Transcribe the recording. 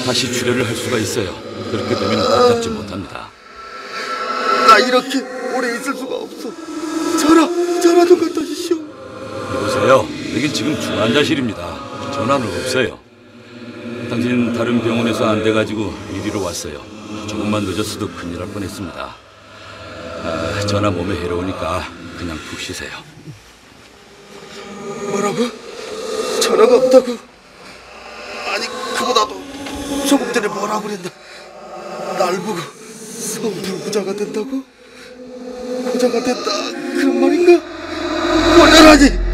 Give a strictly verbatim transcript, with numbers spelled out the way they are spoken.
다시 출혈을 할 수가 있어요. 그렇게 되면 답답지 못합니다. 나 이렇게 오래 있을 수가 없어. 전화, 전화 좀 갖다 주시오. 여보세요? 여긴 지금 중환자실입니다. 전화는 없어요. 당신 다른 병원에서 안 돼가지고 이리로 왔어요. 조금만 늦었어도 큰일 날 뻔했습니다. 아, 전화 몸에 해로우니까 그냥 푹 쉬세요. 뭐라고? 전화가 없다고? 아니, 그보다도 조금 전에 뭐라고 그랬나? 날 보고 성불 부자가 된다고? 부자가 된다 그런 말인가? 거절하지!